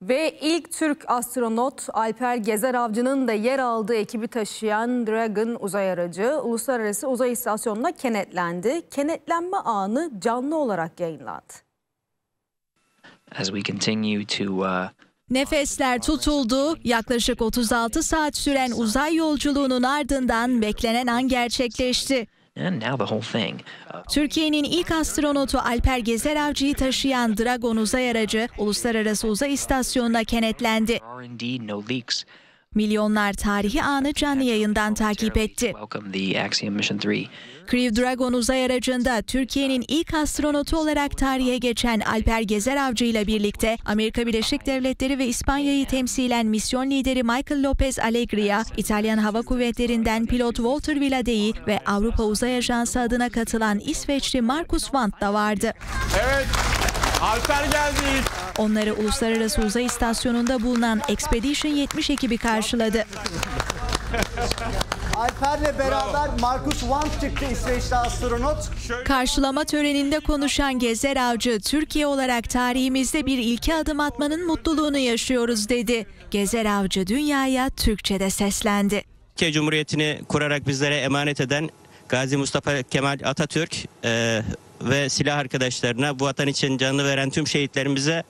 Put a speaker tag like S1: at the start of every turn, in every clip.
S1: Ve ilk Türk astronot Alper Gezer Avcı'nın da yer aldığı ekibi taşıyan Dragon uzay aracı Uluslararası Uzay İstasyonu'na kenetlendi. Kenetlenme anı canlı olarak yayınlandı.
S2: Nefesler tutuldu. Yaklaşık 36 saat süren uzay yolculuğunun ardından beklenen an gerçekleşti. Türkiye'nin ilk astronotu Alper Gezer Avcı'yı taşıyan Dragon uzay aracı Uluslararası Uzay İstasyonu'na kenetlendi. Milyonlar tarihi anı canlı yayından takip etti. Crew Dragon uzay aracında Türkiye'nin ilk astronotu olarak tarihe geçen Alper Gezer Avcı ile birlikte Amerika Birleşik Devletleri ve İspanya'yı temsilen misyon lideri Michael Lopez Alegria, İtalyan Hava Kuvvetleri'nden pilot Walter Villadei ve Avrupa Uzay Ajansı adına katılan İsveçli Markus Wandt da vardı.
S3: Evet, Alper geldi.
S2: Onları Uluslararası Uzay İstasyonu'nda bulunan Expedition 70 ekibi karşıladı.
S4: Alper'le beraber Markus Wandt çıktı, İsveçli astronot.
S2: Karşılama töreninde konuşan Gezer Avcı, Türkiye olarak tarihimizde bir ilke adım atmanın mutluluğunu yaşıyoruz dedi. Gezer Avcı dünyaya Türkçe'de seslendi.
S5: Türkiye Cumhuriyeti'ni kurarak bizlere emanet eden Gazi Mustafa Kemal Atatürk ve silah arkadaşlarına, bu vatan için canını veren tüm şehitlerimize,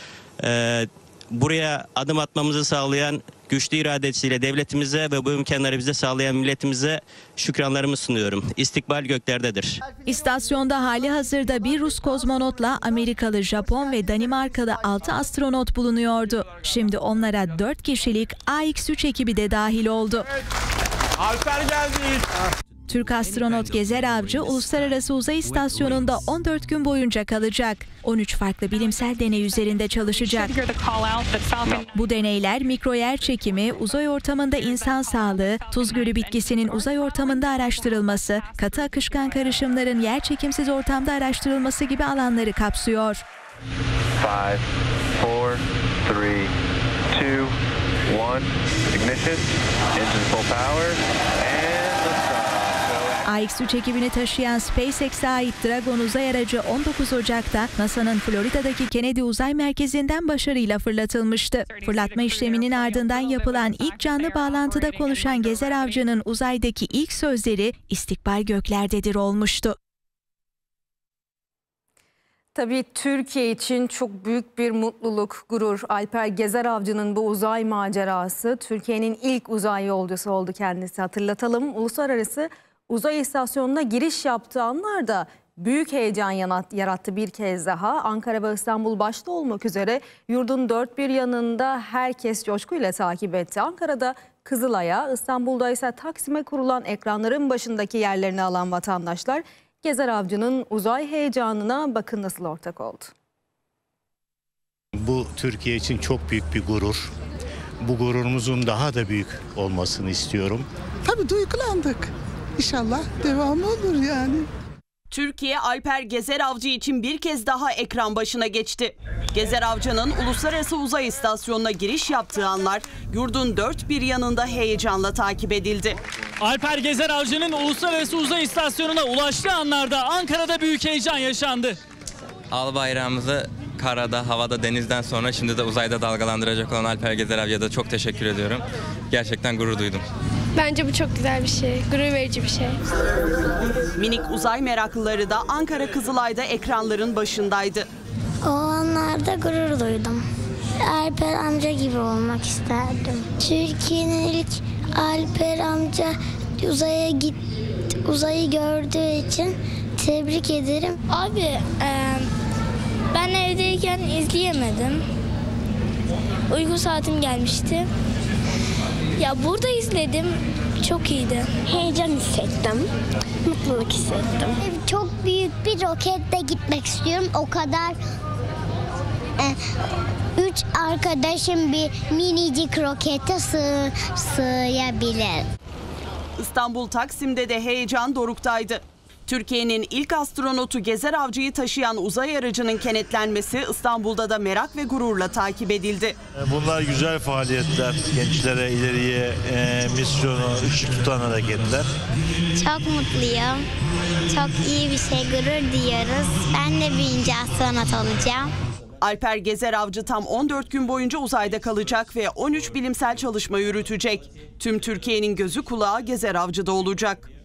S5: buraya adım atmamızı sağlayan güçlü iradesiyle devletimize ve bu imkanları bize sağlayan milletimize şükranlarımı sunuyorum. İstikbal göklerdedir.
S2: İstasyonda hali hazırda bir Rus kozmonotla Amerikalı, Japon ve Danimarkalı 6 astronot bulunuyordu. Şimdi onlara 4 kişilik AX-3 ekibi de dahil oldu.
S3: Evet, Alper geldi.
S2: Türk astronot Gezer Avcı Uluslararası Uzay İstasyonu'nda 14 gün boyunca kalacak. 13 farklı bilimsel deney üzerinde çalışacak. Bu deneyler mikro yer çekimi, uzay ortamında insan sağlığı, tuz gölü bitkisinin uzay ortamında araştırılması, katı akışkan karışımların yer çekimsiz ortamda araştırılması gibi alanları kapsıyor.
S6: 5, 4, 3, 2, 1, ignition, engine full power,
S2: AX-3 ekibini taşıyan SpaceX'e ait Dragon uzay aracı 19 Ocak'ta NASA'nın Florida'daki Kennedy Uzay Merkezi'nden başarıyla fırlatılmıştı. Fırlatma işleminin ardından yapılan ilk canlı bağlantıda konuşan Gezer Avcı'nın uzaydaki ilk sözleri "İstikbal göklerdedir" olmuştu.
S1: Tabii Türkiye için çok büyük bir mutluluk, gurur. Alper Gezer Avcı'nın bu uzay macerası, Türkiye'nin ilk uzay yolcusu oldu kendisi. Hatırlatalım, Uluslararası Uzay İstasyonu'na giriş yaptığı anlarda büyük heyecan yarattı bir kez daha. Ankara ve İstanbul başta olmak üzere yurdun dört bir yanında herkes coşkuyla takip etti. Ankara'da Kızılay'a, İstanbul'da ise Taksim'e kurulan ekranların başındaki yerlerini alan vatandaşlar Gezer Avcı'nın uzay heyecanına bakın nasıl ortak oldu.
S7: Bu Türkiye için çok büyük bir gurur. Bu gururumuzun daha da büyük olmasını istiyorum.
S8: Tabii duygulandık. İnşallah devamı olur yani.
S9: Türkiye Alper Gezer Avcı için bir kez daha ekran başına geçti. Gezer Avcı'nın Uluslararası Uzay İstasyonu'na giriş yaptığı anlar yurdun dört bir yanında heyecanla takip edildi.
S10: Alper Gezer Avcı'nın Uluslararası Uzay İstasyonu'na ulaştığı anlarda Ankara'da büyük heyecan yaşandı.
S11: Al bayrağımızı karada, havada, denizden sonra şimdi de uzayda dalgalandıracak olan Alper Gezer Avcı'ya da çok teşekkür ediyorum. Gerçekten gurur duydum.
S12: Bence bu çok güzel bir şey, gurur verici bir şey.
S9: Minik uzay meraklıları da Ankara Kızılay'da ekranların başındaydı.
S13: O anlarda gurur duydum. Alper amca gibi olmak isterdim. Türkiye'nin ilk Alper amca uzayı gördüğü için tebrik ederim.
S12: Abi ben evdeyken izleyemedim. Uyku saatim gelmişti. Ya burada izledim. Çok iyiydi.
S13: Heyecan hissettim. Mutluluk hissettim. Çok büyük bir roketle gitmek istiyorum. O kadar 3 arkadaşım bir minicik rokete sığabilir.
S9: İstanbul Taksim'de de heyecan doruktaydı. Türkiye'nin ilk astronotu Gezer Avcı'yı taşıyan uzay aracının kenetlenmesi İstanbul'da da merak ve gururla takip edildi.
S14: Bunlar güzel faaliyetler, gençlere ileriye misyonu ışık tutan hareketler.
S13: Çok mutluyum. Çok iyi bir şey, gurur duyuyoruz. Ben de büyüyünce astronot olacağım.
S9: Alper Gezer Avcı tam 14 gün boyunca uzayda kalacak ve 13 bilimsel çalışma yürütecek. Tüm Türkiye'nin gözü kulağı Gezer Avcı'da olacak.